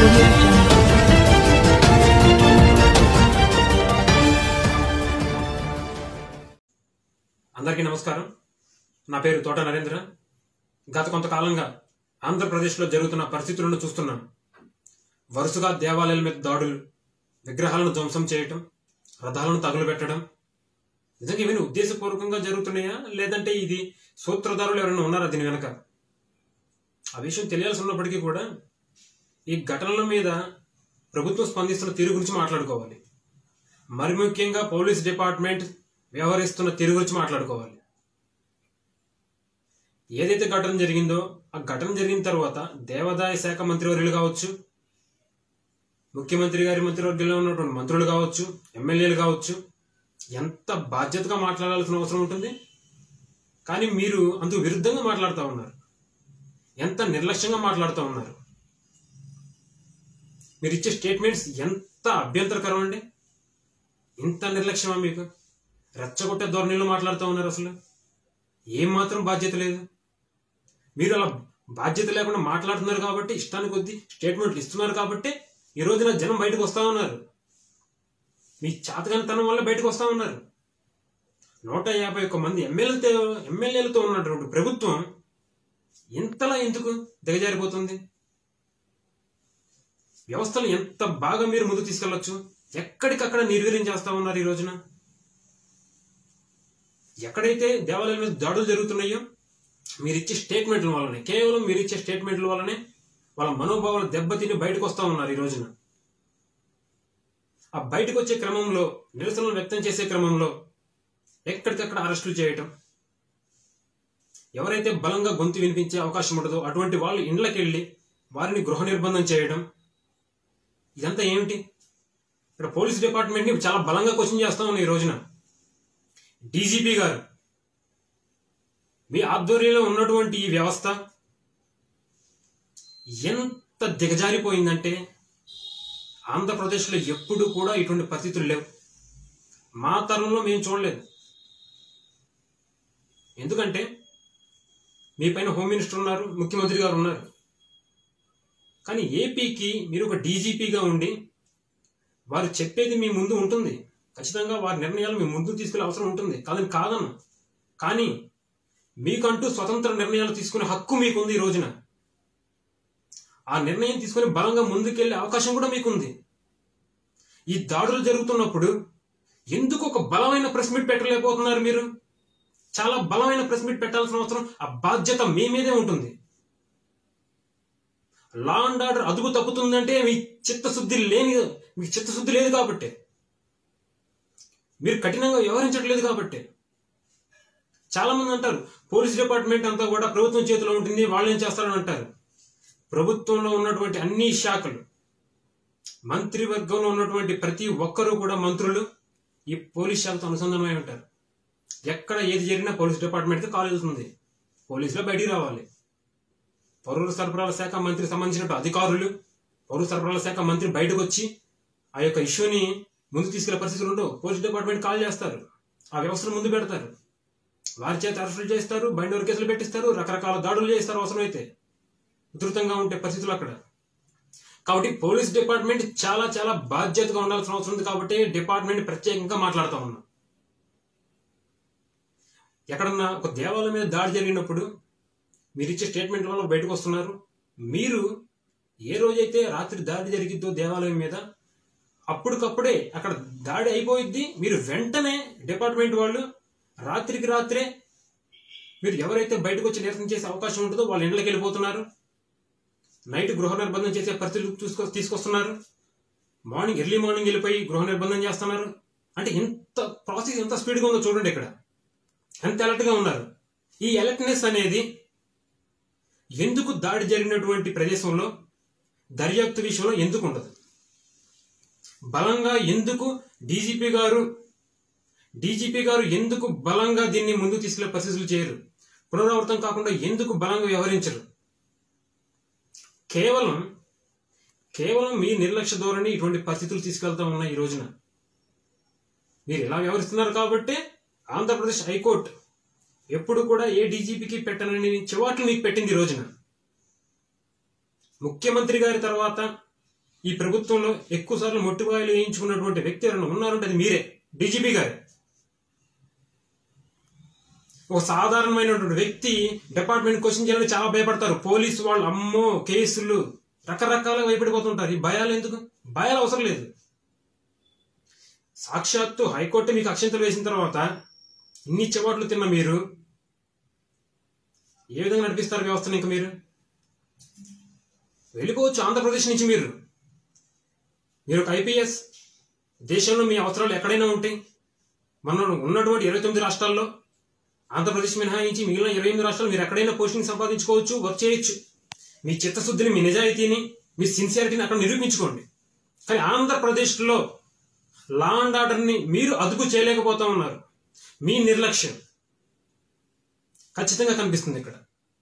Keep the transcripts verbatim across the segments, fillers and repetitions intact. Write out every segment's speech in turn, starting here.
audio jungle. అందరికీ నమస్కారం. నా పేరు తోట నరేంద్ర. గత కొంతకాలంగా ఆంధ్రప్రదేశ్లో జరుగుతున్న పరిస్థితులను చూస్తున్నాం. వరుసగా దేవాలయాల మీద దాడులు, విగ్రహాలను ధ్వంసం చేయటం, రథాలను తగులుబెట్టడం. నిజంగా ఇవన్నీ ఉద్దేశపూర్వకంగా జరుగుతున్నాయా, లేదంటే ఇది సూత్రధారులు ఎవరైనా ఉన్నారా దీని వెనక? ఆ విషయం తెలియాల్సి ఉన్నప్పటికీ కూడా ఈ ఘటనల మీద ప్రభుత్వం స్పందిస్తున్న తీరు గురించి మాట్లాడుకోవాలి. మరి ముఖ్యంగా పోలీస్ డిపార్ట్మెంట్ వ్యవహరిస్తున్న తీరు గురించి మాట్లాడుకోవాలి. ఏదైతే ఘటన జరిగిందో ఆ ఘటన జరిగిన తర్వాత దేవాదాయ శాఖ మంత్రివర్యులు కావచ్చు, ముఖ్యమంత్రి గారి మంత్రివర్గంలో ఉన్నటువంటి మంత్రులు కావచ్చు, ఎమ్మెల్యేలు కావచ్చు, ఎంత బాధ్యతగా మాట్లాడాల్సిన అవసరం ఉంటుంది. కానీ మీరు అందుకు విరుద్ధంగా మాట్లాడుతూ ఉన్నారు. ఎంత నిర్లక్ష్యంగా మాట్లాడుతూ ఉన్నారు. మీరు ఇచ్చే స్టేట్మెంట్స్ ఎంత అభ్యంతరకరం అండి. ఇంత నిర్లక్ష్యమా మీకు? రెచ్చగొట్టే ధోరణిలో మాట్లాడుతూ ఉన్నారు. అసలు ఏం మాత్రం బాధ్యత లేదు. మీరు అలా బాధ్యత లేకుండా మాట్లాడుతున్నారు కాబట్టి, ఇష్టానికి కొద్దీ స్టేట్మెంట్లు ఇస్తున్నారు కాబట్టి ఈ రోజున జనం బయటకు వస్తూ ఉన్నారు. మీ చాతగానితనం వల్ల బయటకు వస్తూ ఉన్నారు. నూట యాభై ఒక్క మంది ఎమ్మెల్యేలతో ఎమ్మెల్యేలతో ఉన్నటువంటి ప్రభుత్వం ఇంతలా ఎందుకు దిగజారిపోతుంది? వ్యవస్థలు ఎంత బాగా మీరు ముందుకు తీసుకెళ్లొచ్చు. ఎక్కడికక్కడ నిర్వీర్యం చేస్తా ఉన్నారు. ఈ రోజున ఎక్కడైతే దేవాలయాల మీద దాడులు జరుగుతున్నాయో మీరు ఇచ్చే స్టేట్మెంట్ల వల్లనే, కేవలం మీరు ఇచ్చే స్టేట్మెంట్ల వల్లనే వాళ్ళ మనోభావాలు దెబ్బతిని బయటకు వస్తూ ఉన్నారు. ఈ రోజున ఆ బయటకు వచ్చే క్రమంలో, నిరసనలు వ్యక్తం చేసే క్రమంలో ఎక్కడికక్కడ అరెస్టులు చేయటం, ఎవరైతే బలంగా గొంతు వినిపించే అవకాశం ఉండదో అటువంటి వాళ్ళు ఇండ్లకి వెళ్ళి వారిని గృహ నిర్బంధం చేయడం, ఇదంతా ఏమిటి? ఇక్కడ పోలీస్ డిపార్ట్మెంట్ని చాలా బలంగా క్వశ్చన్ చేస్తా ఉన్నాం. ఈ రోజున డీజీపీ గారు, మీ ఆధ్వర్యంలో ఉన్నటువంటి ఈ వ్యవస్థ ఎంత దిగజారిపోయిందంటే ఆంధ్రప్రదేశ్లో ఎప్పుడు కూడా ఇటువంటి పరిస్థితులు లేవు. మా తరంలో మేము చూడలేదు. ఎందుకంటే మీ పైన హోమ్ మినిస్టర్ ఉన్నారు, ముఖ్యమంత్రి గారు ఉన్నారు. కానీ ఏపీకి మీరు ఒక డీజీపీగా ఉండి వారు చెప్పేది మీ ముందు ఉంటుంది. ఖచ్చితంగా వారి నిర్ణయాలు మీ ముందు తీసుకునే అవసరం ఉంటుంది, కాదని కాదను. కానీ మీకంటూ స్వతంత్ర నిర్ణయాలు తీసుకునే హక్కు మీకుంది. ఈ రోజున ఆ నిర్ణయం తీసుకుని బలంగా ముందుకెళ్లే అవకాశం కూడా మీకుంది. ఈ దాడులు జరుగుతున్నప్పుడు ఎందుకు ఒక బలమైన ప్రెస్ మీట్ పెట్టలేకపోతున్నారు? మీరు చాలా బలమైన ప్రెస్ మీట్ పెట్టాల్సిన అవసరం, ఆ బాధ్యత మీ మీదే ఉంటుంది. లా అండ్ ఆర్డర్ అదుపు తప్పుతుందంటే మీ చిత్తశుద్ధి లేని మీకు చిత్తశుద్ధి లేదు కాబట్టి, మీరు కఠినంగా వ్యవహరించట్లేదు కాబట్టి. చాలా మంది అంటారు పోలీస్ డిపార్ట్మెంట్ అంతా కూడా ప్రభుత్వం చేతిలో ఉంటుంది, వాళ్ళు ఏం చేస్తారని అంటారు. ప్రభుత్వంలో ఉన్నటువంటి అన్ని శాఖలు, మంత్రివర్గంలో ఉన్నటువంటి ప్రతి ఒక్కరూ కూడా మంత్రులు ఈ పోలీస్ శాఖతో అనుసంధానమై ఉంటారు. ఎక్కడ ఏది జరిగినా పోలీస్ డిపార్ట్మెంట్కి కాల్ వెళ్తుంది. పోలీసులో బయటికి రావాలి. పౌర సరఫరాల శాఖ మంత్రికి సంబంధించిన అధికారులు, పౌర సరఫరాల శాఖ మంత్రి బయటకు వచ్చి ఆ యొక్క ఇష్యూని ముందు తీసుకెళ్లే పరిస్థితులు ఉండవు. పోలీస్ డిపార్ట్మెంట్ కాల్ చేస్తారు, ఆ వ్యవస్థను ముందు పెడతారు, వారి చేత అరెస్టులు చేస్తారు, బైండోర్ కేసులు పెట్టిస్తారు, రకరకాల దాడులు చేస్తారు అవసరమైతే, ఉధృతంగా ఉంటే పరిస్థితులు అక్కడ. కాబట్టి పోలీస్ డిపార్ట్మెంట్ చాలా చాలా బాధ్యతగా ఉండాల్సిన అవసరం ఉంది. కాబట్టి డిపార్ట్మెంట్ ప్రత్యేకంగా మాట్లాడుతూ ఉన్నాం. ఎక్కడన్నా ఒక దేవాలయం మీద దాడి జరిగినప్పుడు మీరు ఇచ్చే స్టేట్మెంట్ వల్ల బయటకు వస్తున్నారు. మీరు ఏ రోజైతే రాత్రి దాడి జరిగిద్దో దేవాలయం మీద, అప్పటికప్పుడే అక్కడ దాడి అయిపోయిద్ది. మీరు వెంటనే డిపార్ట్మెంట్ వాళ్ళు రాత్రికి రాత్రే మీరు ఎవరైతే బయటకు వచ్చి నిరసన చేసే అవకాశం ఉంటుందో వాళ్ళ ఇండ్లకి వెళ్ళిపోతున్నారు. నైట్ గృహ నిర్బంధం చేసే పరిస్థితులు చూసుకో తీసుకొస్తున్నారు. మార్నింగ్ ఎర్లీ మార్నింగ్ వెళ్ళిపోయి గృహ నిర్బంధం చేస్తున్నారు. అంటే ఎంత ప్రాసెస్ ఎంత స్పీడ్గా ఉందో చూడండి. ఇక్కడ ఎంత అలర్ట్గా ఉన్నారు. ఈ అలర్ట్నెస్ అనేది ఎందుకు దాడి జరిగినటువంటి ప్రదేశంలో దర్యాప్తు విషయంలో ఎందుకు ఉండదు? బలంగా ఎందుకు డీజీపీ గారు డీజీపీ గారు ఎందుకు బలంగా దీన్ని ముందుకు తీసుకెళ్లే పరిస్థితులు చేయరు? పునరావృతం కాకుండా ఎందుకు బలంగా వ్యవహరించరు? కేవలం కేవలం మీ నిర్లక్ష్య ధోరణి ఇటువంటి పరిస్థితులు తీసుకెళ్తా ఉన్నాయి. ఈ రోజున మీరు ఇలా వ్యవహరిస్తున్నారు కాబట్టి ఆంధ్రప్రదేశ్ హైకోర్టు ఎప్పుడు కూడా ఏ డీజీపీకి పెట్టనని చివాట్లు మీకు పెట్టింది. ఈ రోజున ముఖ్యమంత్రి గారి తర్వాత ఈ ప్రభుత్వంలో ఎక్కువ సార్లు మొట్టివాయిలు వేయించుకున్నటువంటి వ్యక్తి ఎవరైనా ఉన్నారంటే అది మీరే, డీజీపీ గారే. ఒక సాధారణమైనటువంటి వ్యక్తి డిపార్ట్మెంట్ క్వశ్చన్ చేయాలని చాలా భయపడతారు. పోలీసు వాళ్ళు అమ్మో కేసులు రకరకాలుగా భయపడిపోతుంటారు. ఈ భయాలు ఎందుకు? భయాలు అవసరం లేదు. సాక్షాత్తు హైకోర్టు మీకు అక్షంతలు వేసిన తర్వాత ఇన్ని చెవాట్లు తిన్న మీరు ఏ విధంగా నడిపిస్తారు వ్యవస్థను? ఇంకా మీరు వెళ్ళిపోవచ్చు ఆంధ్రప్రదేశ్ నుంచి. మీరు మీరు ఒక ఐపీఎస్, దేశంలో మీ అవసరాలు ఎక్కడైనా ఉంటాయి. మనం ఉన్నటువంటి ఇరవై తొమ్మిది రాష్ట్రాల్లో ఆంధ్రప్రదేశ్ మినహాయించి మిగిలిన ఇరవై ఎనిమిది రాష్ట్రాలు మీరు ఎక్కడైనా పోస్టింగ్ సంపాదించుకోవచ్చు, వర్క్ చేయొచ్చు. మీ చిత్తశుద్ధిని, మీ నిజాయితీని, మీ సిన్సియారిటీని అక్కడ నిరూపించుకోండి. కానీ ఆంధ్రప్రదేశ్లో లా అండ్ ఆర్డర్ని మీరు అదుపు చేయలేకపోతా ఉన్నారు. మీ నిర్లక్ష్యం ఖచ్చితంగా కనిపిస్తుంది ఇక్కడ.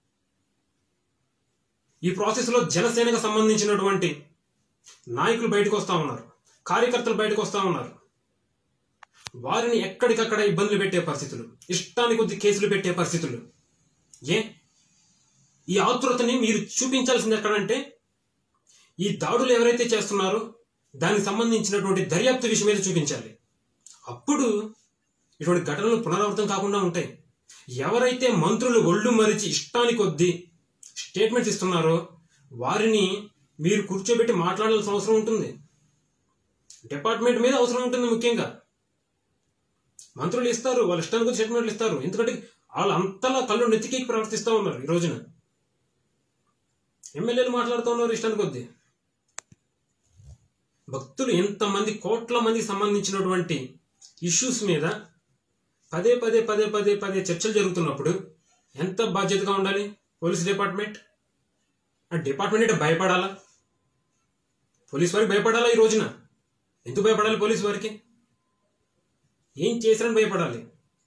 ఈ ప్రాసెస్లో జనసేనకు సంబంధించినటువంటి నాయకులు బయటకు వస్తా ఉన్నారు, కార్యకర్తలు బయటకు వస్తా ఉన్నారు. వారిని ఎక్కడికక్కడ ఇబ్బందులు పెట్టే పరిస్థితులు, ఇష్టానికి కొద్ది కేసులు పెట్టే పరిస్థితులు. ఏ ఈ ఆతృతని మీరు చూపించాల్సింది ఎక్కడంటే ఈ దాడులు ఎవరైతే చేస్తున్నారో దానికి సంబంధించినటువంటి దర్యాప్తు విషయం మీద చూపించాలి. అప్పుడు ఇటువంటి ఘటనలు పునరావృతం కాకుండా ఉంటాయి. ఎవరైతే మంత్రులు ఒళ్ళు మరిచి ఇష్టానికి కొద్దీ స్టేట్మెంట్స్ ఇస్తున్నారో వారిని మీరు కూర్చోబెట్టి మాట్లాడాల్సిన అవసరం ఉంటుంది. డిపార్ట్మెంట్ మీద అవసరం ఉంటుంది. ముఖ్యంగా మంత్రులు ఇస్తారు, వాళ్ళ ఇష్టానికి కొద్ది స్టేట్మెంట్లు ఇస్తారు. ఎందుకంటే వాళ్ళు అంతలా కళ్ళు నెత్తికి ప్రవర్తిస్తూ ఉన్నారు. ఈ రోజున ఎమ్మెల్యేలు మాట్లాడుతూ ఉన్నారు ఇష్టానికి కొద్దీ. భక్తులు ఎంతమంది కోట్ల మందికి సంబంధించినటువంటి ఇష్యూస్ మీద పదే పదే పదే పదే పదే చర్చలు జరుగుతున్నప్పుడు ఎంత బాధ్యతగా ఉండాలి పోలీస్ డిపార్ట్మెంట్? ఆ డిపార్ట్మెంట్ అంటే భయపడాలా? పోలీస్ వారికి భయపడాలా? ఈ రోజున ఎందుకు భయపడాలి? పోలీసు వారికి ఏం చేశారని భయపడాలి?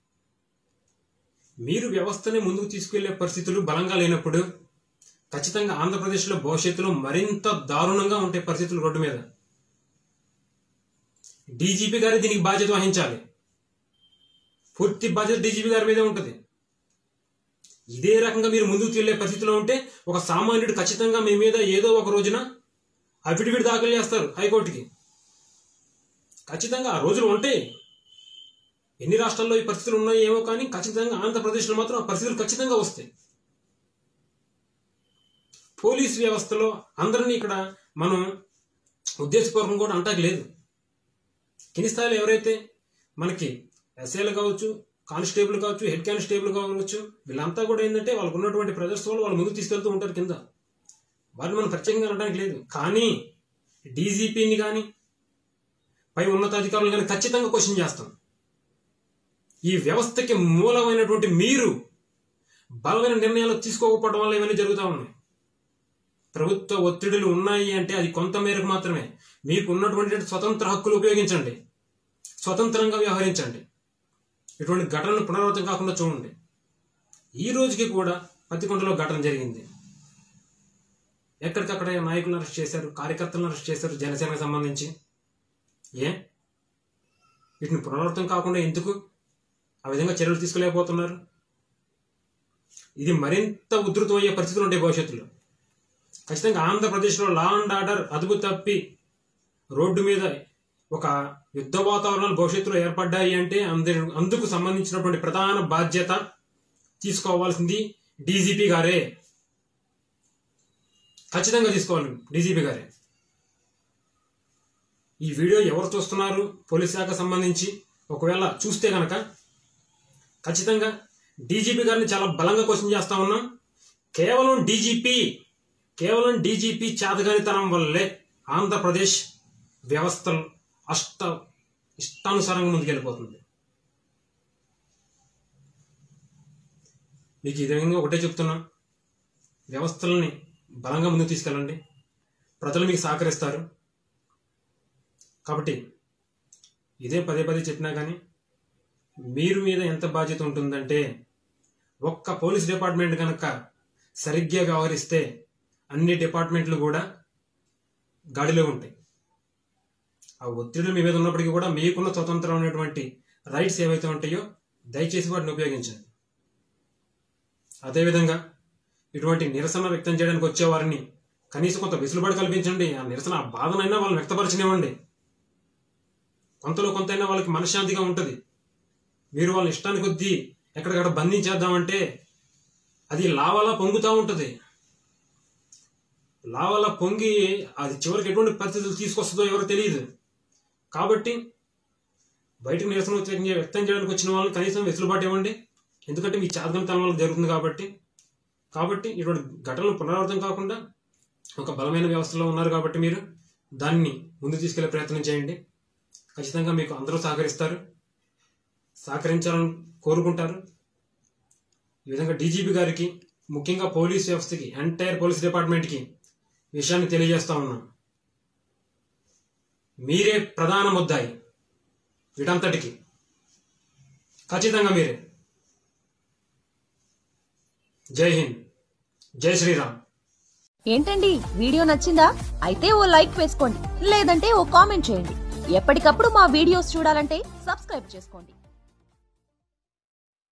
మీరు వ్యవస్థని ముందుకు తీసుకెళ్లే పరిస్థితులు బలంగా లేనప్పుడు ఖచ్చితంగా ఆంధ్రప్రదేశ్లో భవిష్యత్తులో మరింత దారుణంగా ఉంటే పరిస్థితులు రోడ్డు మీద. డీజీపీ గారి దీనికి బాధ్యత వహించాలి. పూర్తి బాధ్యత డీజీపీ గారి మీదే ఉంటుంది. ఇదే రకంగా మీరు ముందుకు వెళ్ళే పరిస్థితిలో ఉంటే ఒక సామాన్యుడు ఖచ్చితంగా మీ మీద ఏదో ఒక రోజున అఫిడవిట్ దాఖలు చేస్తారు హైకోర్టుకి. ఖచ్చితంగా ఆ రోజులు ఉంటాయి. ఎన్ని రాష్ట్రాల్లో ఈ పరిస్థితులు ఉన్నాయో ఏమో, కానీ ఖచ్చితంగా ఆంధ్రప్రదేశ్లో మాత్రం ఆ పరిస్థితులు ఖచ్చితంగా వస్తాయి. పోలీస్ వ్యవస్థలో అందరినీ ఇక్కడ మనం ఉద్దేశపూర్వకం కూడా అంటాకి లేదు. కింది స్థాయిలో ఎవరైతే మనకి ఎస్ఐలు కావచ్చు, కానిస్టేబుల్ కావచ్చు, హెడ్ కానిస్టేబుల్ కావచ్చు, వీళ్ళంతా కూడా ఏంటంటే వాళ్ళకు ఉన్నటువంటి ప్రెజర్స్ వల్ల వాళ్ళు ముందుకు తీసుకెళ్తూ ఉంటారు కింద. వారిని మనం ప్రత్యేకంగా అనడానికి లేదు. కానీ డీజీపీని కానీ పై ఉన్నతాధికారులు కానీ ఖచ్చితంగా క్వశ్చన్ చేస్తాం. ఈ వ్యవస్థకి మూలమైనటువంటి మీరు బలమైన నిర్ణయాలు తీసుకోకపోవడం వల్ల ఇవన్నీ జరుగుతూ ఉన్నాయి. ప్రభుత్వ ఒత్తిడులు ఉన్నాయి అంటే అది కొంత మేరకు మాత్రమే. మీకు ఉన్నటువంటి స్వతంత్ర హక్కులు ఉపయోగించండి, స్వతంత్రంగా వ్యవహరించండి. ఇటువంటి ఘటనలు పునరావృతం కాకుండా చూడండి. ఈ రోజుకి కూడా పత్తికొండలో ఘటన జరిగింది. ఎక్కడికక్కడ నాయకులను అరెస్ట్ చేశారు, కార్యకర్తలను అరెస్ట్ చేశారు జనసేనకు సంబంధించి. ఏ వీటిని పునరావృతం కాకుండా ఎందుకు ఆ విధంగా చర్యలు తీసుకోలేకపోతున్నారు? ఇది మరింత ఉధృతం అయ్యే పరిస్థితులు ఉంటాయి భవిష్యత్తులో. ఖచ్చితంగా ఆంధ్రప్రదేశ్లో లా అండ్ ఆర్డర్ అదుపు తప్పి రోడ్డు మీద ఒక యుద్ధ వాతావరణాలు భవిష్యత్తులో ఏర్పడ్డాయి అంటే అందరి అందుకు సంబంధించినటువంటి ప్రధాన బాధ్యత తీసుకోవాల్సింది డీజీపీ గారే. ఖచ్చితంగా తీసుకోవాలి డీజీపీ గారే. ఈ వీడియో ఎవరు చూస్తున్నారు పోలీస్ శాఖ సంబంధించి ఒకవేళ చూస్తే కనుక ఖచ్చితంగా డీజీపీ గారిని చాలా బలంగా క్వశ్చన్ చేస్తా ఉన్నాం. కేవలం డీజీపీ కేవలం డీజీపీ చేతగానితనం వల్లే ఆంధ్రప్రదేశ్ వ్యవస్థలు అష్ట ఇష్టానుసారంగా ముందుకెళ్ళిపోతుంది. మీకు ఇదే విధంగా ఒకటే చెప్తున్నా, వ్యవస్థలని బలంగా ముందుకు తీసుకెళ్ళండి. ప్రజలు మీకు సహకరిస్తారు. కాబట్టి ఇదే పదే పదే చెప్పినా కానీ మీరు మీద ఎంత బాధ్యత ఉంటుందంటే, ఒక్క పోలీస్ డిపార్ట్మెంట్ కనుక సరిగ్గా వ్యవహరిస్తే అన్ని డిపార్ట్మెంట్లు కూడా గాడిలో ఉంటాయి. ఆ ఒత్తిడులు మీ మీద ఉన్నప్పటికీ కూడా మీకున్న స్వతంత్రమైనటువంటి రైట్స్ ఏవైతే ఉంటాయో దయచేసి వాటిని ఉపయోగించండి. అదేవిధంగా ఇటువంటి నిరసన వ్యక్తం చేయడానికి వచ్చేవారిని కనీసం కొంత వెసులుబాటు కల్పించండి. ఆ నిరసన ఆ బాధనైనా వాళ్ళని వ్యక్తపరచనివ్వండి. కొంతలో కొంతైనా వాళ్ళకి మనశ్శాంతిగా ఉంటుంది. మీరు వాళ్ళ ఇష్టానికి కొద్దీ ఎక్కడికక్కడ బంధించేద్దామంటే అది లావాలా పొంగుతూ ఉంటుంది. లావాలా పొంగి అది చివరికి ఎటువంటి పరిస్థితులు తీసుకొస్తుందో ఎవరు తెలియదు. కాబట్టి బయటకు నిరసన వ్యక్తం చేయడానికి వచ్చిన వాళ్ళని కనీసం వెసులుబాటు ఇవ్వండి. ఎందుకంటే మీ చాదగనితనం వల్ల జరుగుతుంది కాబట్టి కాబట్టి ఇటువంటి ఘటనలు పునరావృతం కాకుండా ఒక బలమైన వ్యవస్థలో ఉన్నారు కాబట్టి మీరు దాన్ని ముందు తీసుకెళ్లే ప్రయత్నం చేయండి. ఖచ్చితంగా మీకు అందరూ సహకరిస్తారు, సహకరించాలని కోరుకుంటారు. ఈ విధంగా డీజీపీ గారికి, ముఖ్యంగా పోలీస్ వ్యవస్థకి, ఎంటైర్ పోలీస్ డిపార్ట్మెంట్కి విషయాన్ని తెలియజేస్తా ఉన్నాం. మీరే ప్రధాన ముద్దాయి వీటంతటికి, ఖచ్చితంగా మీరే. జై హింద్, జై శ్రీరామ్. ఏంటండి వీడియో నచ్చిందా? అయితే ఓ లైక్ వేసుకోండి, లేదంటే ఓ కామెంట్ చేయండి. ఎప్పటికప్పుడు మా వీడియోస్ చూడాలంటే సబ్స్క్రైబ్ చేసుకోండి.